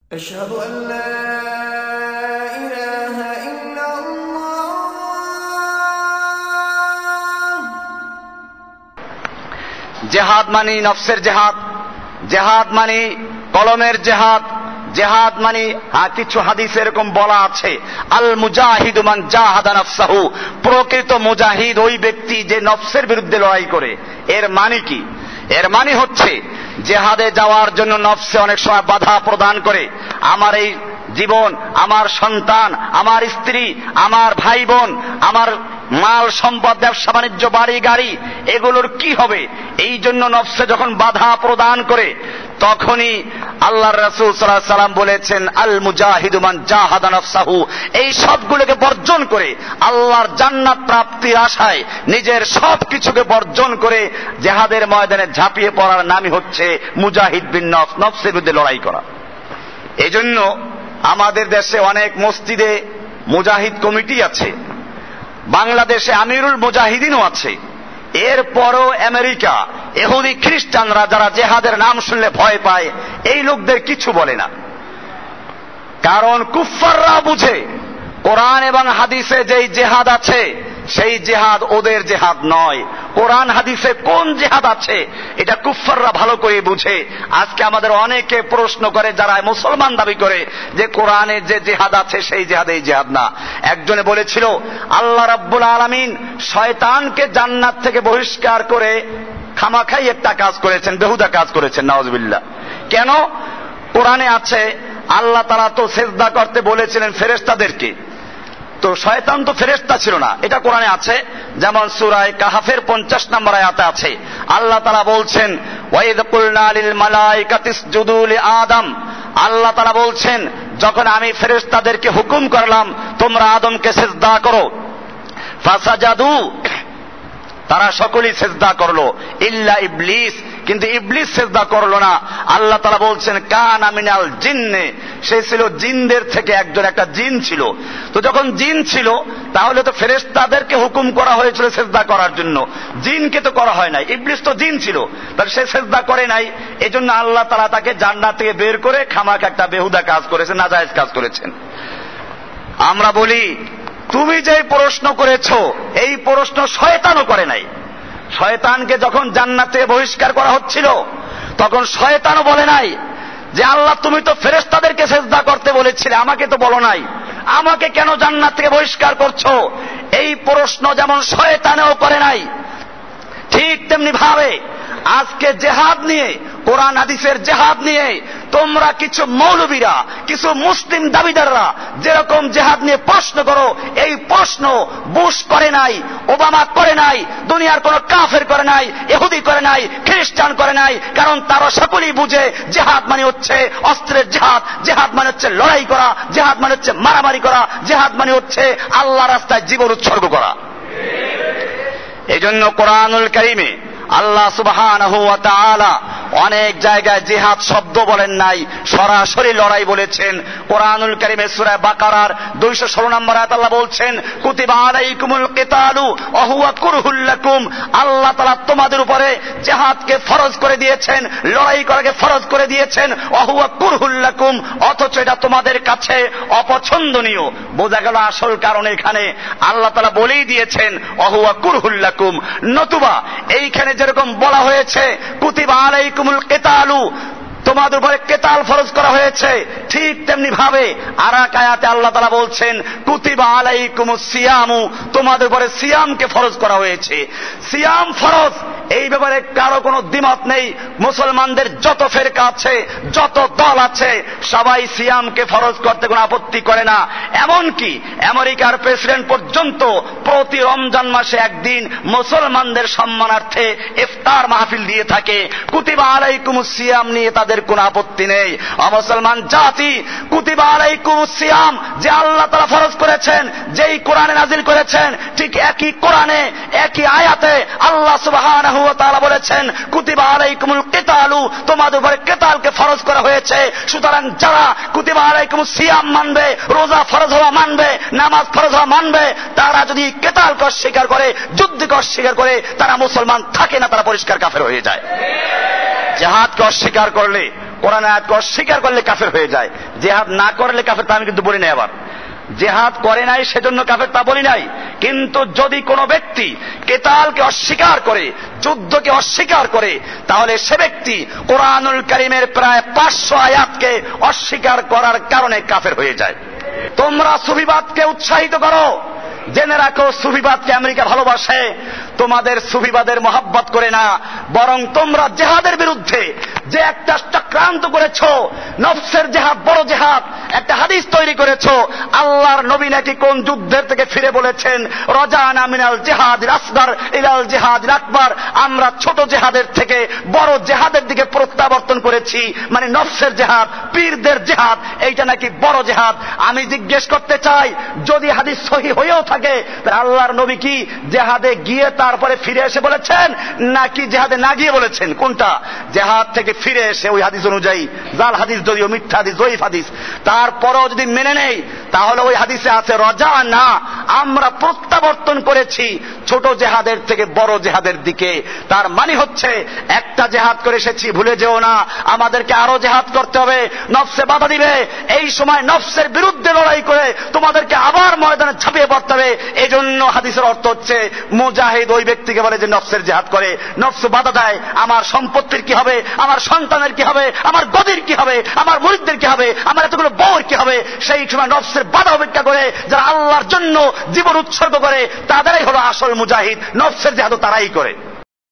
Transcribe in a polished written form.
أشهد أن لا إله إلا الله। জেহাদ মানে নফসের জেহাদ, জেহাদ মানে কলমের জেহাদ, জেহাদ মানে কিছু হাদিসে এরকম বলা আছে, আল মুজাহিদু মান জাহাদা নাফসাহু, প্রকৃত মুজাহিদ ওই ব্যক্তি যে নফসের বিরুদ্ধে লড়াই করে। এর মানে কি? এর মানে হচ্ছে জেহাদে যাওয়ার জন্য নফসে অনেক সময় বাধা প্রদান করে। আমার এই জীবন, আমার সন্তান, আমার স্ত্রী, আমার ভাই বোন, আমার মাল সম্পদ, ব্যবসা বাণিজ্য, বাড়ি গাড়ি, এগুলোর কি হবে? এই জন্য নফসে যখন বাধা প্রদান করে তখনই আল্লাহর রাসূল সাল্লাল্লাহু আলাইহি সাল্লাম বলেছেন, আল মুজাহিদু মান জাহাদা নাফসাহু, এই সবগুলোকে বর্জন করে আল্লাহর জান্নাত প্রাপ্তির আশায় নিজের সব কিছুকে বর্জন করে জিহাদের ময়দানে ঝাঁপিয়ে পড়ার নামই হচ্ছে মুজাহিদ বিন নফস, নফসের বিরুদ্ধে লড়াই করা। এজন্য আমাদের দেশে অনেক মসজিদে মুজাহিদ কমিটি আছে, বাংলাদেশে আমিরুল মুজাহিদিনও আছে। এরপরও আমেরিকা, ইহুদি, খ্রিস্টানরা যারা জেহাদের নাম শুনলে ভয় পায়, এই লোকদের কিছু বলে না। কারণ কুফফাররা বুঝে কোরআন এবং হাদিসে যেই জেহাদ আছে সেই জেহাদ ওদের জেহাদ নয়। কোরআন হাদিসে কোন জেহাদ আছে এটা কুফফাররা ভালো করে বুঝে। আজকে আমাদের অনেকে প্রশ্ন করে যারা মুসলমান দাবি করে যে কোরআনে যে জেহাদ আছে সেই জেহাদ এই জেহাদ না। একজনে বলেছিল আল্লাহ রাব্বুল আলামিন শয়তানকে জান্নাত থেকে বহিষ্কার করে খামাখাই একটা কাজ করেছেন, বেহুদা কাজ করেছেন, নাউজুবিল্লাহ। কেন? কোরআনে আছে আল্লাহ তাআলা তো সিজদা করতে বলেছিলেন ফেরেশতাদেরকে, তো শয়তান তো ফেরেশতা ছিল না, এটা কোরআনে আছে। যেমন সূরা কাহফের 50 নম্বর আয়াতে আছে, আল্লাহ তাআলা বলছেন ওয়াইদ কুলনা লিল মালাইকাতি ইসজুদু লি আদম, আল্লাহ তাআলা বলছেন যখন আমি ফেরেশতাদেরকে হুকুম করলাম তোমরা আদমকে সিজদা করো, ফাসাজাদু, তারা সকলেই সিজদা করলো, ইল্লা ইবলিস, কিন্তু ইবলিস সিজদা করলো না। আল্লাহ তাআলা বলছেন কানা মিনাল জিন্নে, সে ছিল জিনদের থেকে একজন, একটা জিন ছিল। তো যখন জিন ছিল তাহলে তো ফেরেশতাদেরকে হুকুম করা হয়েছিল সিজদা করার জন্য, জিনকে তো করা হয় নাই। ইবলিস তো জিন ছিল, তাহলে সে সিজদা করে নাই। এজন্য আল্লাহ তাআলা তাকে জান্নাত থেকে বের করে খামাখা একটা বেহুদা কাজ করেছেন, নাজায়েজ কাজ করেছেন। আমরা বলি তুমি যে প্রশ্ন করেছো এই প্রশ্ন শয়তানও করে নাই। শয়তানকে যখন জান্নাত থেকে বহিষ্কার করা হচ্ছিল তখন শয়তানও বলে নাই যে আল্লাহ তুমি তো ফেরেশতাদেরকে সিজদা করতে বলেছিলে, আমাকে তো বলো নাই, আমাকে কেন জান্নাত থেকে বহিষ্কার করছো? এই প্রশ্ন যেমন শয়তানেও করে নাই, ঠিক তেমনি ভাবে আজকে জেহাদ নিয়ে, কোরআন হাদিসের জেহাদ নিয়ে তোমরা কিছু মৌলবীরা, কিছু মুসলিম দাবিদাররা যেরকম জেহাদ নিয়ে প্রশ্ন করো, এই প্রশ্ন বুশ করে নাই, ওবামা করে নাই, দুনিয়ার কোন কাফের করে নাই, ইহুদি করে নাই, খ্রিস্টান করে নাই। কারণ তারা সকলেই বুঝে জেহাদ মানে হচ্ছে অস্ত্রের জেহাদ, জেহাদ মানে হচ্ছে লড়াই করা, জেহাদ মানে হচ্ছে মারামারি করা, জেহাদ মানে হচ্ছে আল্লাহর রাস্তায় জীবন উৎসর্গ করা। এই জন্য কোরআনুল কারীমে আল্লাহ সুবহানাহু ওয়া তাআলা অনেক জায়গায় জিহাদ শব্দ বলেন নাই, সরাসরি লড়াই বলেছেন। কোরআনুল কারীমে সূরা বাকারার 216 নম্বর আয়াত আল্লাহ বলছেন কুতিবা আলাইকুমুল কিতালু ওয়া হুয়া কুরহুল লাকুম, আল্লাহ তাআলা তোমাদের উপরে জিহাদকে ফরজ করে দিয়েছেন, লড়াই করাকে ফরজ করে দিয়েছেন, ওয়া হুয়া কুরহুল লাকুম, অথচ এটা তোমাদের কাছে অপছন্দনীয়। বোঝা গেল আসল কারণ এখানে আল্লাহ তাআলা বলেই দিয়েছেন ওয়া হুয়া কুরহুল লাকুম। নতুবা এইখানে যেরকম বলা হয়েছে কুতিবা আলাইকুমুল কিতালু, তোমাদের উপরে কেতাল ফরজ করা হয়েছে, ঠিক তেমনি ভাবে আর এক আয়াতে আল্লাহ তাআলা বলছেন কুতিবা আলাইকুমুস সিয়ামু, তোমাদের উপরে সিয়ামকে ফরজ করা হয়েছে। সিয়াম ফরজ, এই ব্যাপারে কারো কোনো দ্বিমত নেই। মুসলমানদের যত ফেরকা আছে, যত দল আছে, সবাই সিয়ামকে ফরজ করতে কোনো আপত্তি করে না। এমনকি আমেরিকার প্রেসিডেন্ট পর্যন্ত প্রতি রমজান মাসে একদিন মুসলমানদের সম্মানার্থে ইফতার মাহফিল দিয়ে থাকে। কুতিবা আলাইকুমুস সিয়াম নিয়ে তাদের কোনো আপত্তি নেই। মুসলমান জাতি কুতিবা আলাইকুমুস সিয়াম যে আল্লাহ তাআলা ফরজ করেছেন, যেই কোরআনে নাজিল করেছেন, ঠিক একই কোরআনে একই আয়াতে আল্লাহ সুবহানাহু ওয়া তাআলা বলেছেন কুতিবা আলাইকুমুল কিতালু, তোমাদের উপরে কিতালকে ফরজ করা হয়েছে। সুতরাং যারা কুতিবা আলাইকুমুস সিয়াম মানবে, রোজা ফরজ হওয়া মানবে, নামাজ ফরজ হওয়া মানবে, তারা যদি কিতালকে অস্বীকার করে, যুদ্ধকে অস্বীকার করে, তারা মুসলমান থাকে না, তারা পরিষ্কার কাফের হয়ে যায়। জিহাদকে অস্বীকার করলে কোরআন আয়াতকে অস্বীকার করলে কাফের হয়ে যায়। জেহাদ না করলে কাফের তা আমি কিন্তু বলি নাই। আবার জেহাদ করে নাই সেজন্য কাফের তা বলি নাই। কিন্তু যদি কোনো ব্যক্তি কেতালকে অস্বীকার করে, যুদ্ধকে অস্বীকার করে, তাহলে সে ব্যক্তি কোরআনুল কারীমের প্রায় 500 আয়াতকে অস্বীকার করার কারণে কাফের হয়ে যায়। তোমরা সুফিবাদকে উৎসাহিত করো, জেনে রাখো সুফিবাদকে আমেরিকা ভালোবাসে, তোমাদের সুফিবাদের মহাব্বত করে না, বরং তোমরা জেহাদের বিরুদ্ধে যে একটা চক্রান্ত করেছো, নফসের জেহাদ বড় জেহাদ, একটা হাদিস তৈরি করেছো। আল্লাহর নবী নাকি কোন যুদ্ধের থেকে ফিরে বলেছেন, রজানা মিনাল জিহাদ আসগর ইলাল জিহাদ আকবার, আমরা ছোট জেহাদের থেকে বড় জেহাদের দিকে প্রত্যাবর্তন করেছি, মানে নফসের জেহাদ, পীরদের জেহাদ, এইটা নাকি বড় জেহাদ। আমি জিজ্ঞেস করতে চাই, যদি হাদিস সহিহ হয়েও থাকে, তাহলে আল্লাহর নবী কি জেহাদে গিয়ে তারপরে ফিরে এসে বলেছেন, নাকি জেহাদে না গিয়ে বলেছেন? কোনটা? জেহাদ থেকে ফিরে এসে ওই হাদিস অনুযায়ী, জাল হাদিস যদিও মিথ্যা হাদিস, জয়ীফ হাদিস, তারপরেও যদি মেনে নেই, তাহলে ওই হাদিসে আছে রজা না, আমরা প্রত্যাবর্তন করেছি ছোট জেহাদের থেকে বড় জেহাদের দিকে। তার মানে হচ্ছে একটা জেহাদ করে এসেছি, ভুলে যেও না, আমাদেরকে আরো জেহাদ করতে হবে। নফসে বাধা দিবে, এই সময় নফসের বিরুদ্ধে লড়াই করে তোমাদেরকে আবার ময়দানে ঝাঁপিয়ে পড়তে হবে। এই জন্য হাদিসের অর্থ হচ্ছে মুজাহিদ ওই ব্যক্তিকে বলে যে নফসের জেহাদ করে, নফস বাধা দেয়, আমার সম্পত্তির কি হবে, আমার সন্তানের কি হবে, আমার গদির কি হবে, আমার মুরিদদের কি হবে, আমার এতগুলো বউর কি হবে। সেই সময় নফসের বাধা উপেক্ষা করে যারা আল্লাহর জন্য জীবন উৎসর্গ করে, তাদেরই হলো আসল মুজাহিদ। নফসের জেহাদ তারাই করে।